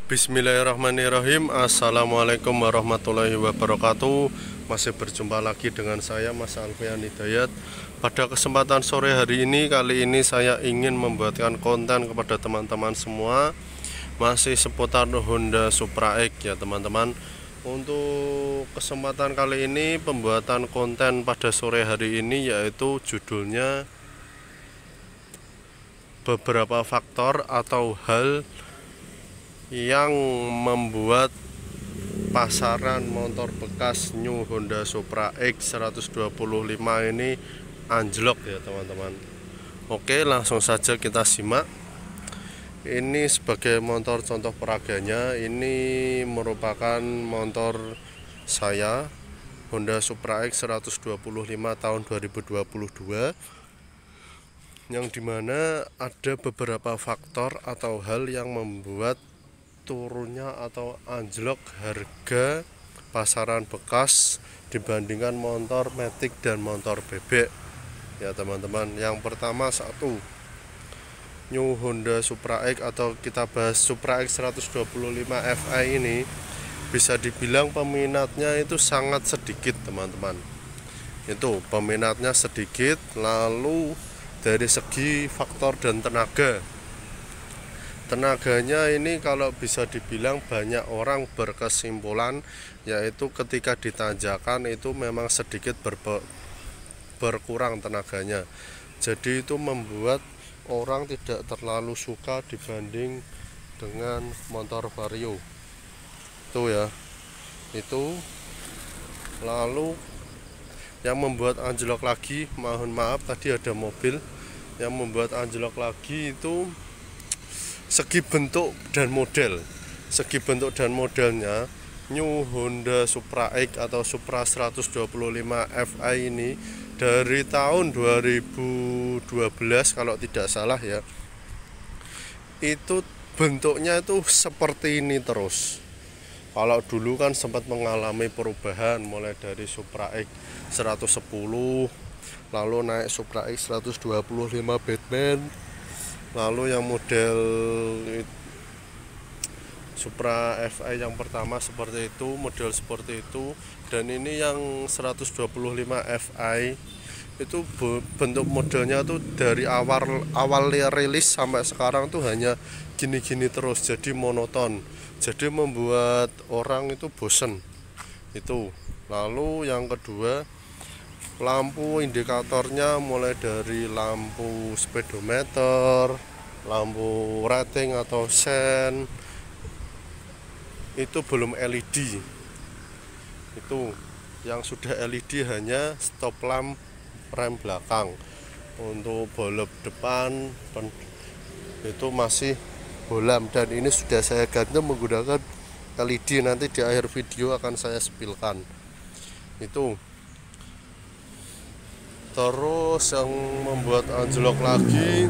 Bismillahirrahmanirrahim. Assalamualaikum warahmatullahi wabarakatuh. Masih berjumpa lagi dengan saya, Mas Alfian Hidayat. Pada kesempatan sore hari ini, kali ini saya ingin membuatkan konten kepada teman-teman semua, masih seputar Honda Supra X ya teman-teman. Untuk kesempatan kali ini, pembuatan konten pada sore hari ini yaitu judulnya beberapa faktor atau hal yang membuat pasaran motor bekas new Honda Supra X 125 ini anjlok ya teman-teman. Oke, langsung saja kita simak. Ini sebagai motor contoh peraganya, ini merupakan motor saya Honda Supra X 125 tahun 2022, yang dimana ada beberapa faktor atau hal yang membuat turunnya atau anjlok harga pasaran bekas dibandingkan motor matic dan motor bebek ya teman-teman. Yang pertama, satu, new Honda Supra X atau kita bahas Supra X 125 Fi ini bisa dibilang peminatnya itu sangat sedikit teman-teman. Itu peminatnya sedikit. Lalu dari segi faktor dan tenaganya ini kalau bisa dibilang banyak orang berkesimpulan yaitu ketika ditanjakan itu memang sedikit berkurang tenaganya. Jadi itu membuat orang tidak terlalu suka dibanding dengan motor Vario. Itu ya. Itu lalu yang membuat anjlok lagi, mohon maaf tadi ada mobil, yang membuat anjlok lagi itu segi bentuk dan model. Segi bentuk dan modelnya new Honda Supra X atau Supra 125 Fi ini dari tahun 2012 kalau tidak salah ya, itu bentuknya itu seperti ini terus. Kalau dulu kan sempat mengalami perubahan mulai dari Supra X 110, lalu naik Supra X 125 Batman, lalu yang model Supra Fi yang pertama seperti itu, model seperti itu, dan ini yang 125 Fi itu bentuk modelnya tuh dari awal rilis sampai sekarang tuh hanya gini-gini terus, jadi monoton, jadi membuat orang itu bosen itu. Lalu yang kedua, lampu indikatornya mulai dari lampu speedometer, lampu rating atau sen itu belum LED. Itu yang sudah LED hanya stop lamp rem belakang. Untuk bollard depan itu masih bolam, dan ini sudah saya ganti menggunakan LED. Nanti di akhir video akan saya spilkan. Itu terus yang membuat anjlok lagi,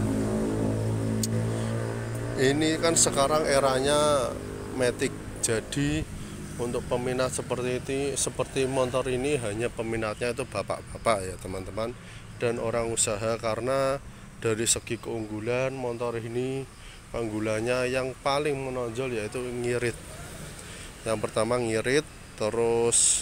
ini kan sekarang eranya matic, jadi untuk peminat seperti motor ini hanya peminatnya itu bapak-bapak ya teman-teman, dan orang usaha. Karena dari segi keunggulan motor ini, keunggulannya yang paling menonjol yaitu ngirit. Yang pertama ngirit, terus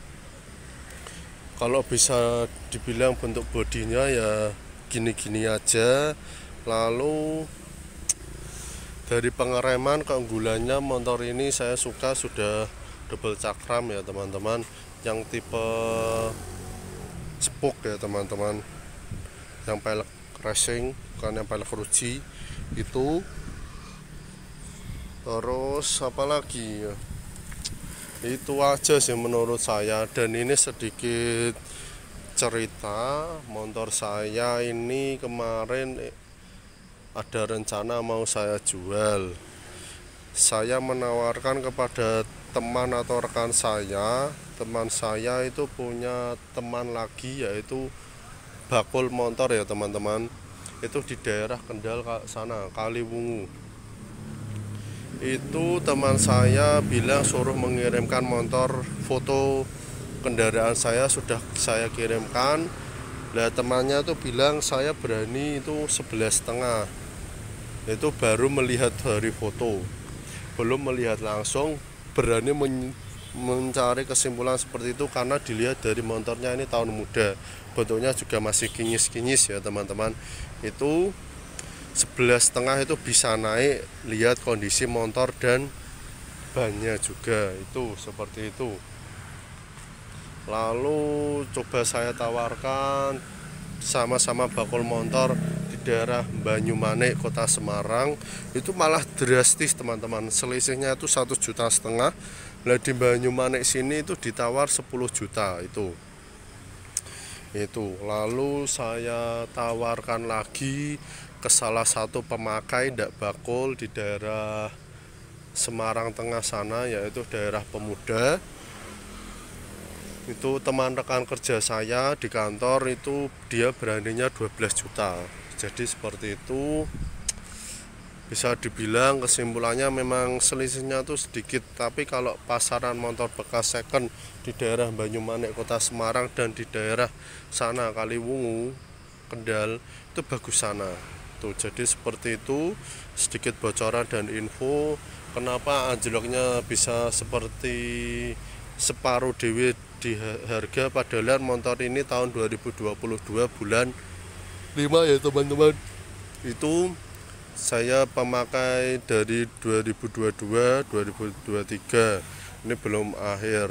kalau bisa dibilang bentuk bodinya ya gini-gini aja. Lalu dari pengereman, keunggulannya motor ini saya suka sudah double cakram ya teman-teman, yang tipe spoke ya teman-teman, yang pelek racing bukan yang pelek ruji itu. Terus apalagi ya, itu aja sih menurut saya. Dan ini sedikit cerita, motor saya ini kemarin ada rencana mau saya jual. Saya menawarkan kepada teman atau rekan saya. Teman saya itu punya teman lagi yaitu bakul motor ya teman-teman, itu di daerah Kendal sana, Kaliwungu. Itu teman saya bilang suruh mengirimkan motor, foto kendaraan saya sudah saya kirimkan. Nah temannya tuh bilang saya berani itu 11,5, itu baru melihat dari foto. belum melihat langsung berani mencari kesimpulan seperti itu, karena dilihat dari motornya ini tahun muda, bentuknya juga masih kinyis-kinyis ya teman-teman. Itu 11,5 itu bisa naik, lihat kondisi motor dan bannya juga, itu seperti itu. Lalu coba saya tawarkan sama-sama bakul motor di daerah Banyumanik, Kota Semarang, itu malah drastis teman-teman, selisihnya itu 1,5 juta. Nah di Banyumanik sini itu ditawar 10 juta itu. Lalu saya tawarkan lagi ke salah satu pemakai ndak bakul di daerah Semarang Tengah sana, yaitu daerah Pemuda. Itu teman rekan kerja saya di kantor, itu dia beraninya 12 juta. Jadi seperti itu, bisa dibilang kesimpulannya memang selisihnya tuh sedikit. Tapi kalau pasaran motor bekas second di daerah Banyumanik, Kota Semarang, dan di daerah sana Kaliwungu, Kendal, itu bagus sana tuh. Jadi seperti itu, sedikit bocoran dan info kenapa anjloknya bisa seperti separuh dewe di harga, padahal motor ini tahun 2022 bulan 5 ya teman-teman. Itu saya pemakai dari 2022 2023, ini belum akhir,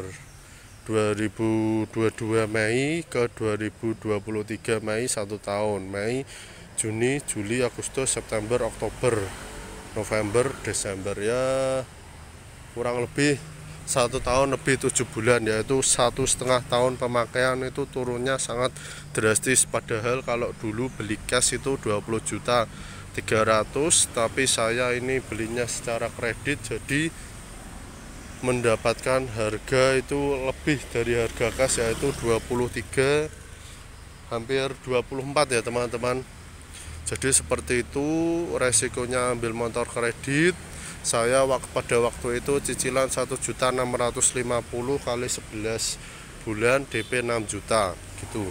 2022 Mei ke 2023 Mei, 1 tahun. Mei, Juni, Juli, Agustus, September, Oktober, November, Desember, ya kurang lebih 1 tahun lebih 7 bulan, yaitu 1,5 tahun pemakaian. Itu turunnya sangat drastis. Padahal kalau dulu beli cash itu 20 juta 300, tapi saya ini belinya secara kredit, jadi mendapatkan harga itu lebih dari harga cash, yaitu 23, hampir 24 ya teman-teman. Jadi seperti itu resikonya ambil motor kredit. Saya pada waktu itu cicilan 1.650.000 kali 11 bulan, DP 6 juta gitu.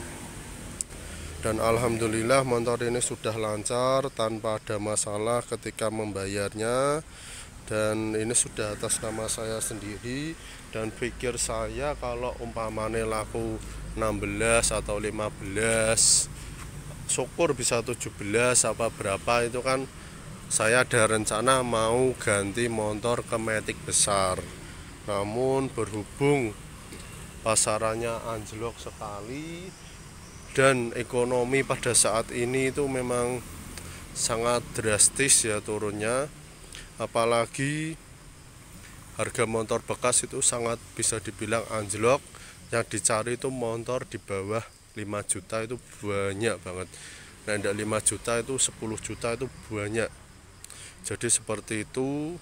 Dan alhamdulillah motor ini sudah lancar tanpa ada masalah ketika membayarnya. Dan ini sudah atas nama saya sendiri, dan pikir saya kalau umpamanya laku 16 atau 15, syukur bisa 17 apa berapa, itu kan saya ada rencana mau ganti motor ke Matic besar. Namun berhubung pasarannya anjlok sekali dan ekonomi pada saat ini itu memang sangat drastis ya turunnya, apalagi harga motor bekas itu sangat bisa dibilang anjlok. Yang dicari itu motor di bawah 5 juta itu banyak banget. Nah, tidak 5 juta itu 10 juta itu banyak. Jadi seperti itu,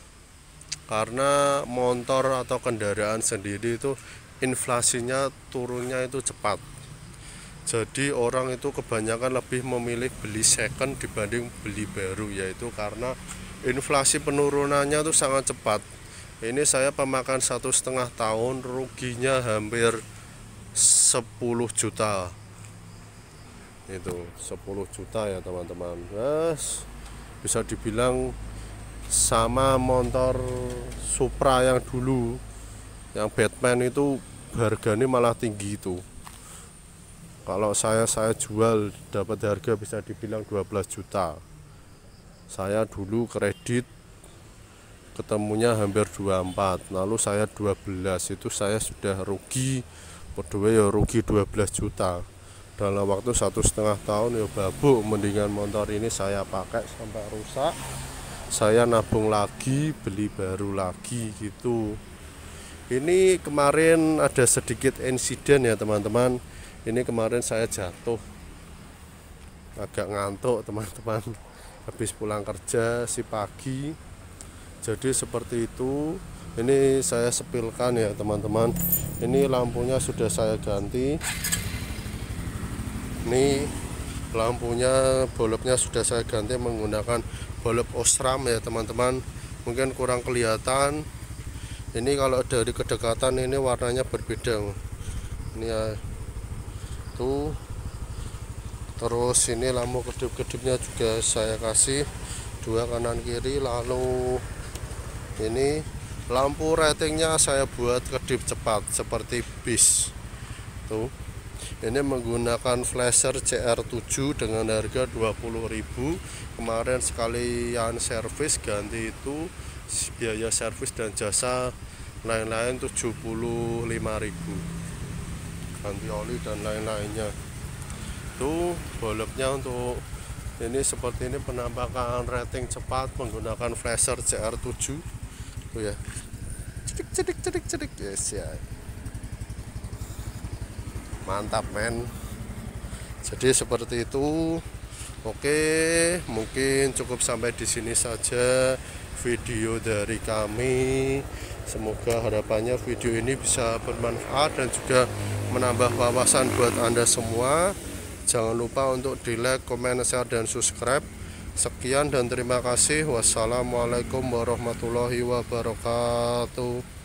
karena motor atau kendaraan sendiri itu inflasinya turunnya itu cepat. Jadi orang itu kebanyakan lebih memilih beli second dibanding beli baru, yaitu karena inflasi penurunannya itu sangat cepat. Ini saya pemakan 1,5 tahun, ruginya hampir 10 juta. Itu 10 juta ya teman-teman. Yes, bisa dibilang sama motor Supra yang dulu, yang Batman itu harganya malah tinggi itu. Kalau saya jual dapat harga bisa dibilang 12 juta. Saya dulu kredit ketemunya hampir 24, lalu saya 12, itu saya sudah rugi, berdua ya rugi 12 juta. Dalam waktu 1,5 tahun ya babuk, mendingan motor ini saya pakai sampai rusak, saya nabung lagi, beli baru lagi gitu. Ini kemarin ada sedikit insiden ya teman-teman. Ini kemarin saya jatuh, agak ngantuk teman-teman, habis pulang kerja si pagi. Jadi seperti itu. Ini saya sepilkan ya teman-teman. Ini lampunya sudah saya ganti. Ini lampunya, bolopnya sudah saya ganti menggunakan bolop Osram ya teman-teman. Mungkin kurang kelihatan. Ini kalau dari kedekatan ini warnanya berbeda. Ini ya, tuh. Terus ini lampu kedip-kedipnya juga saya kasih 2 kanan kiri. Lalu Ini lampu ratingnya saya buat kedip cepat seperti bis tuh. Ini menggunakan flasher CR7 dengan harga 20.000. Kemarin sekalian servis ganti itu biaya servis dan jasa lain-lain 75.000, ganti oli dan lain-lainnya. Tuh boloknya untuk ini seperti ini, penampakan rating cepat menggunakan flasher CR7 tuh ya. Cedik yes ya. Mantap men. Jadi seperti itu. Oke, mungkin cukup sampai di sini saja video dari kami. Semoga harapannya video ini bisa bermanfaat dan juga menambah wawasan buat Anda semua. Jangan lupa untuk di like, comment, share, dan subscribe. Sekian dan terima kasih. Wassalamualaikum warahmatullahi wabarakatuh.